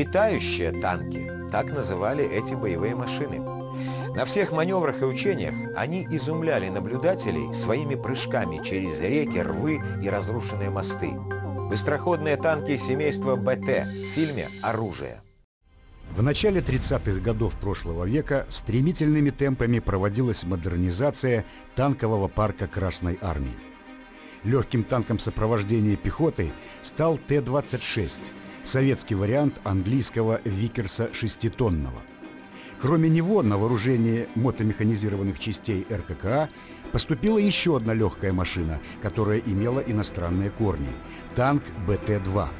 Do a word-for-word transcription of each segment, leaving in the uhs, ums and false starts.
Летающие танки, так называли эти боевые машины. На всех маневрах и учениях они изумляли наблюдателей своими прыжками через реки, рвы и разрушенные мосты. Быстроходные танки семейства БТ в фильме «Оружие». В начале тридцатых годов прошлого века стремительными темпами проводилась модернизация танкового парка Красной Армии. Легким танком сопровождения пехоты стал Т двадцать шесть, советский вариант английского Виккерса шеститонного. Кроме него на вооружение мотомеханизированных частей эр ка ка а поступила еще одна легкая машина, которая имела иностранные корни – танк Бэ Тэ два.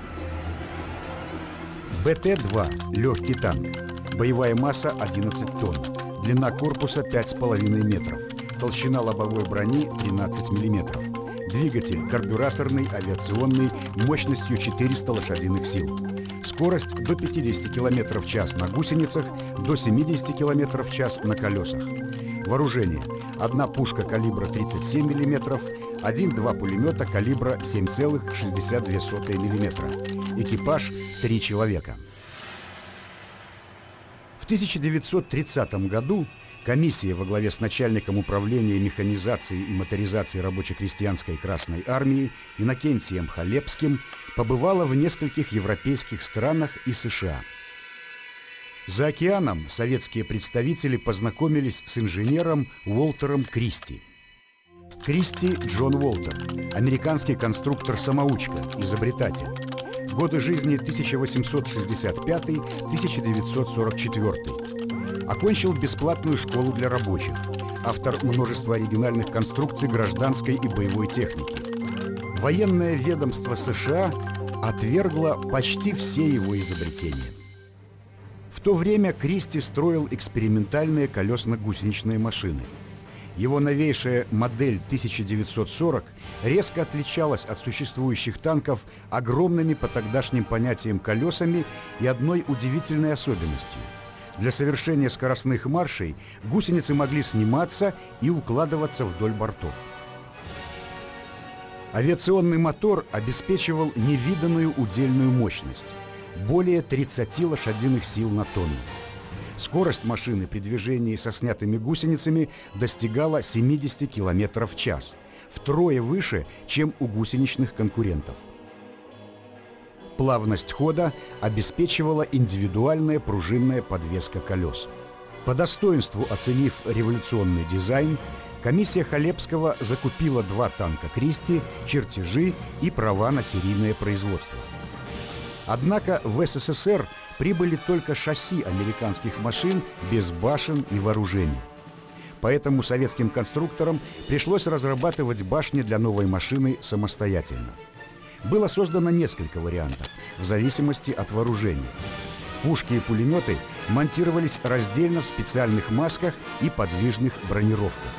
Бэ Тэ два – легкий танк. Боевая масса одиннадцать тонн. Длина корпуса пять с половиной метров. Толщина лобовой брони тринадцать миллиметров. Двигатель карбюраторный, авиационный, мощностью четыреста лошадиных сил. Скорость до пятидесяти километров в час на гусеницах, до семидесяти километров в час на колесах. Вооружение. Одна пушка калибра тридцать семь миллиметров, один-два пулемета калибра семь целых шестьдесят две сотых миллиметра. Экипаж – три человека. В тысяча девятьсот тридцатом году комиссия во главе с начальником управления механизации и моторизации рабоче-крестьянской Красной Армии Иннокентием Халепским побывала в нескольких европейских странах и США. За океаном советские представители познакомились с инженером Уолтером Кристи. Кристи Джон Уолтер, американский конструктор-самоучка, изобретатель. Годы жизни тысяча восемьсот шестьдесят пятый — тысяча девятьсот сорок четвёртый. Окончил бесплатную школу для рабочих. Автор множества оригинальных конструкций гражданской и боевой техники. Военное ведомство США отвергло почти все его изобретения. В то время Кристи строил экспериментальные колесно-гусеничные машины. Его новейшая модель тысяча девятьсот сорок резко отличалась от существующих танков огромными по тогдашним понятиям колесами и одной удивительной особенностью. Для совершения скоростных маршей гусеницы могли сниматься и укладываться вдоль бортов. Авиационный мотор обеспечивал невиданную удельную мощность – более тридцати лошадиных сил на тонну. Скорость машины при движении со снятыми гусеницами достигала семидесяти километров в час, втрое выше, чем у гусеничных конкурентов. Плавность хода обеспечивала индивидуальная пружинная подвеска колес. По достоинству оценив революционный дизайн, комиссия Халепского закупила два танка Кристи, чертежи и права на серийное производство. Однако в эс эс эс эр прибыли только шасси американских машин без башен и вооружения. Поэтому советским конструкторам пришлось разрабатывать башни для новой машины самостоятельно. Было создано несколько вариантов, в зависимости от вооружения. Пушки и пулеметы монтировались раздельно в специальных масках и подвижных бронировках.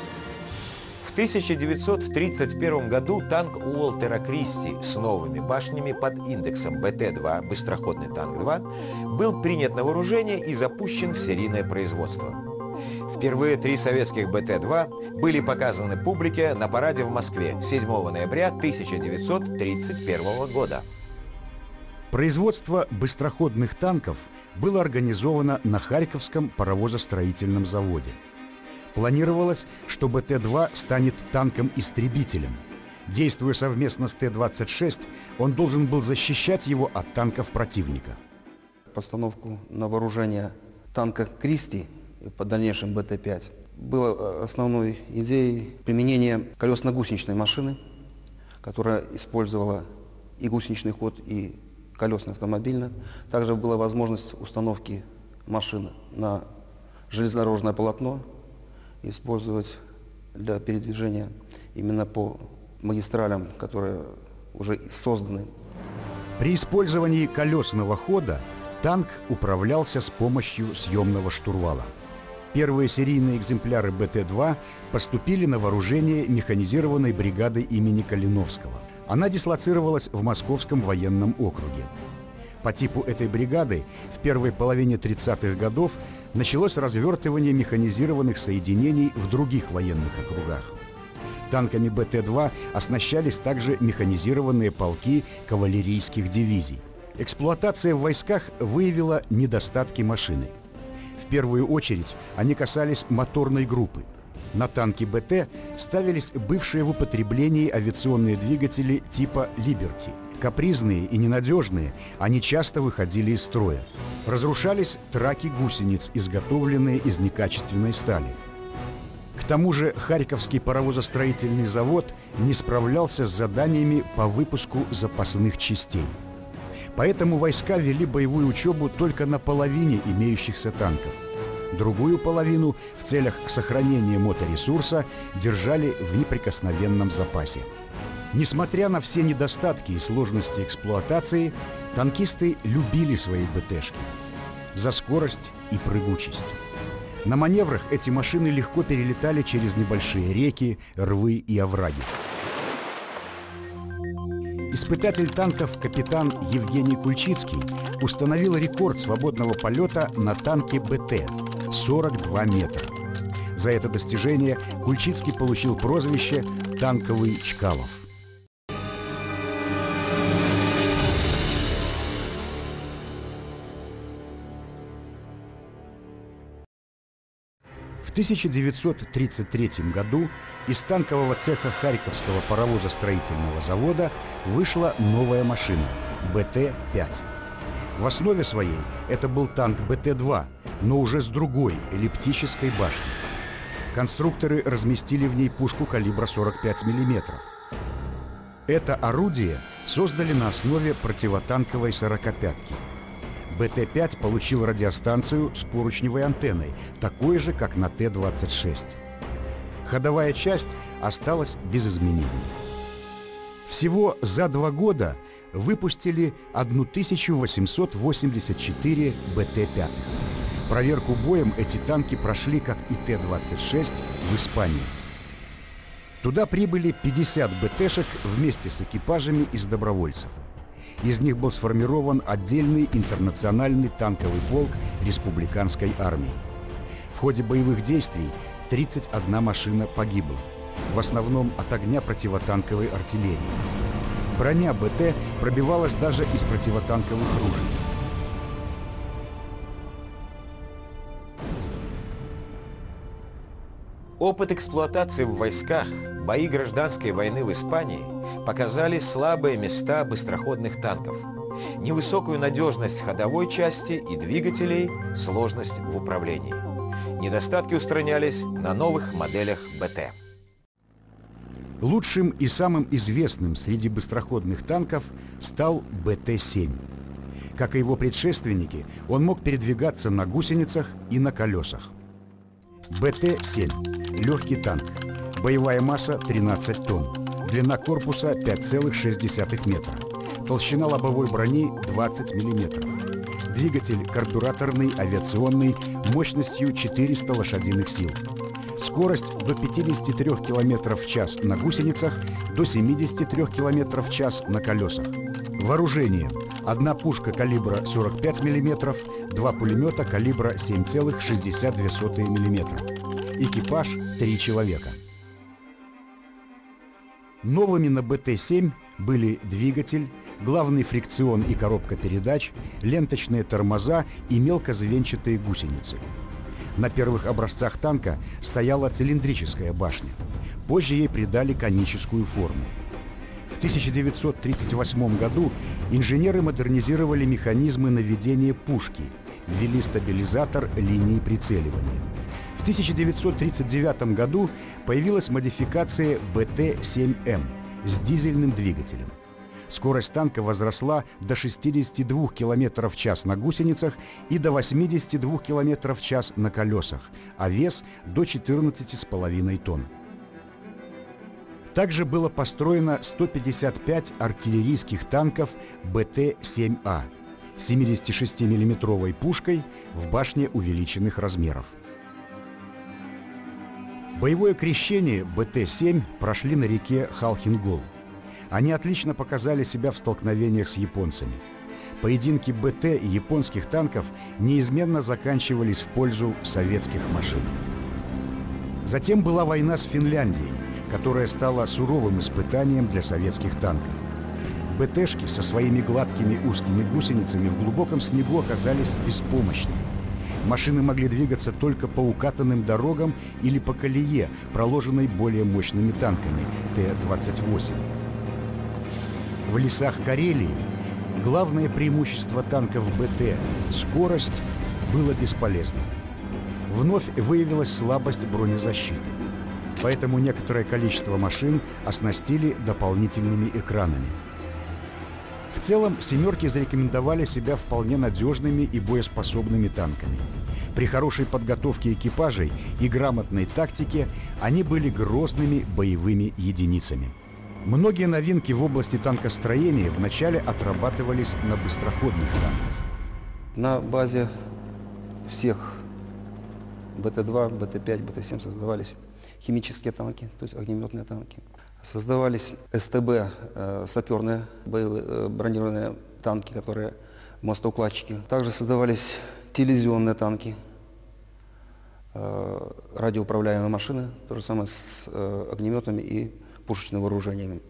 В тысяча девятьсот тридцать первом году танк Уолтера Кристи с новыми башнями под индексом Бэ Тэ два, быстроходный танк два, был принят на вооружение и запущен в серийное производство. Впервые три советских Бэ Тэ два были показаны публике на параде в Москве седьмого ноября тысяча девятьсот тридцать первого года. Производство быстроходных танков было организовано на Харьковском паровозостроительном заводе. Планировалось, что Бэ Тэ два станет танком-истребителем. Действуя совместно с Т двадцать шесть, он должен был защищать его от танков противника. Постановку на вооружение танка Кристи, по дальнейшему Бэ Тэ пять, было основной идеей применения колесно-гусеничной машины, которая использовала и гусеничный ход, и колесно-автомобильно. Также была возможность установки машины на железнодорожное полотно, использовать для передвижения именно по магистралям, которые уже созданы. При использовании колесного хода танк управлялся с помощью съемного штурвала. Первые серийные экземпляры Бэ Тэ два поступили на вооружение механизированной бригады имени Калиновского. Она дислоцировалась в Московском военном округе. По типу этой бригады в первой половине тридцатых годов началось развертывание механизированных соединений в других военных округах. Танками Бэ Тэ два оснащались также механизированные полки кавалерийских дивизий. Эксплуатация в войсках выявила недостатки машины. В первую очередь они касались моторной группы. На танки БТ ставились бывшие в употреблении авиационные двигатели типа «Либерти». Капризные и ненадежные, они часто выходили из строя. Разрушались траки гусениц, изготовленные из некачественной стали. К тому же Харьковский паровозостроительный завод не справлялся с заданиями по выпуску запасных частей. Поэтому войска вели боевую учебу только на половине имеющихся танков. Другую половину в целях сохранения моторесурса держали в неприкосновенном запасе. Несмотря на все недостатки и сложности эксплуатации, танкисты любили свои БТшки за скорость и прыгучесть. На маневрах эти машины легко перелетали через небольшие реки, рвы и овраги. Испытатель танков капитан Евгений Кульчицкий установил рекорд свободного полета на танке БТ – сорок два метра. За это достижение Кульчицкий получил прозвище «Танковый Чкалов». В тысяча девятьсот тридцать третьем году из танкового цеха Харьковского паровозостроительного завода вышла новая машина – БТ пять. В основе своей это был танк БТ два, но уже с другой эллиптической башней. Конструкторы разместили в ней пушку калибра сорок пять миллиметров. Это орудие создали на основе противотанковой сорокопятки. БТ пять получил радиостанцию с поручневой антенной, такой же, как на Т двадцать шесть. Ходовая часть осталась без изменений. Всего за два года выпустили тысячу восемьсот восемьдесят четыре БТ пять. Проверку боем эти танки прошли, как и Т двадцать шесть, в Испании. Туда прибыли пятьдесят БТшек вместе с экипажами из добровольцев. Из них был сформирован отдельный интернациональный танковый полк республиканской армии. В ходе боевых действий тридцать одна машина погибла, в основном от огня противотанковой артиллерии. Броня БТ пробивалась даже из противотанковых ружей. Опыт эксплуатации в войсках, бои гражданской войны в Испании показали слабые места быстроходных танков, невысокую надежность ходовой части и двигателей, сложность в управлении. Недостатки устранялись на новых моделях БТ. Лучшим и самым известным среди быстроходных танков стал БТ семь. Как и его предшественники, он мог передвигаться на гусеницах и на колесах. БТ семь – легкий танк, боевая масса тринадцать тонн. Длина корпуса пять целых шесть десятых метра. Толщина лобовой брони двадцать миллиметров. Двигатель карбюраторный, авиационный, мощностью четыреста лошадиных сил. Скорость до пятидесяти трёх километров в час на гусеницах, до семидесяти трёх километров в час на колесах. Вооружение. Одна пушка калибра сорок пять миллиметров, два пулемета калибра семь целых шестьдесят две сотых миллиметра. Экипаж – три человека. Новыми на БТ семь были двигатель, главный фрикцион и коробка передач, ленточные тормоза и мелкозвенчатые гусеницы. На первых образцах танка стояла цилиндрическая башня. Позже ей придали коническую форму. В тысяча девятьсот тридцать восьмом году инженеры модернизировали механизмы наведения пушки, ввели стабилизатор линии прицеливания. В тысяча девятьсот тридцать девятом году появилась модификация БТ семь М с дизельным двигателем. Скорость танка возросла до шестидесяти двух километров в час на гусеницах и до восьмидесяти двух километров в час на колесах, а вес до четырнадцати с половиной тонн. Также было построено сто пятьдесят пять артиллерийских танков БТ семь А с семидесятишестимиллиметровой пушкой в башне увеличенных размеров. Боевое крещение БТ семь прошли на реке Халхин-Гол. Они отлично показали себя в столкновениях с японцами. Поединки БТ и японских танков неизменно заканчивались в пользу советских машин. Затем была война с Финляндией, которая стала суровым испытанием для советских танков. БТшки со своими гладкими узкими гусеницами в глубоком снегу оказались беспомощны. Машины могли двигаться только по укатанным дорогам или по колее, проложенной более мощными танками Т двадцать восемь. В лесах Карелии главное преимущество танков БТ – скорость – было бесполезно. Вновь выявилась слабость бронезащиты. Поэтому некоторое количество машин оснастили дополнительными экранами. В целом, «семерки» зарекомендовали себя вполне надежными и боеспособными танками. При хорошей подготовке экипажей и грамотной тактике они были грозными боевыми единицами. Многие новинки в области танкостроения вначале отрабатывались на быстроходных танках. На базе всех БТ два, БТ пять, БТ семь создавались химические танки, то есть огнеметные танки. Создавались СТБ, э, саперные боевые, э, бронированные танки, которые мостоукладчики. Также создавались телевизионные танки, э, радиоуправляемые машины, то же самое с э, огнеметами и пушечными вооружениями.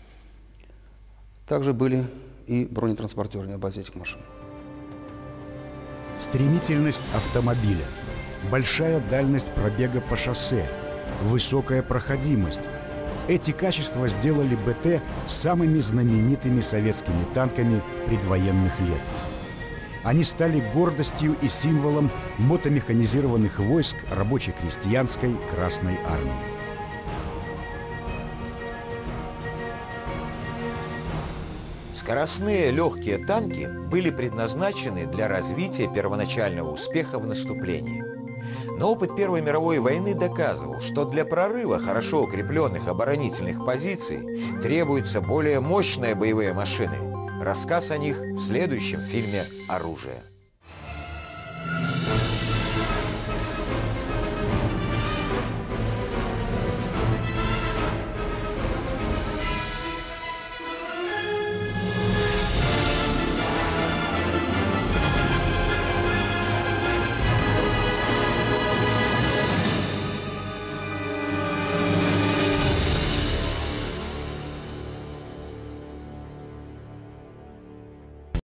Также были и бронетранспортеры на базе этих машин. Стремительность автомобиля, большая дальность пробега по шоссе, высокая проходимость. Эти качества сделали БТ самыми знаменитыми советскими танками предвоенных лет. Они стали гордостью и символом мотомеханизированных войск рабоче-крестьянской Красной Армии. Скоростные легкие танки были предназначены для развития первоначального успеха в наступлении. Но опыт Первой мировой войны доказывал, что для прорыва хорошо укрепленных оборонительных позиций требуются более мощные боевые машины. Рассказ о них в следующем фильме «Оружие».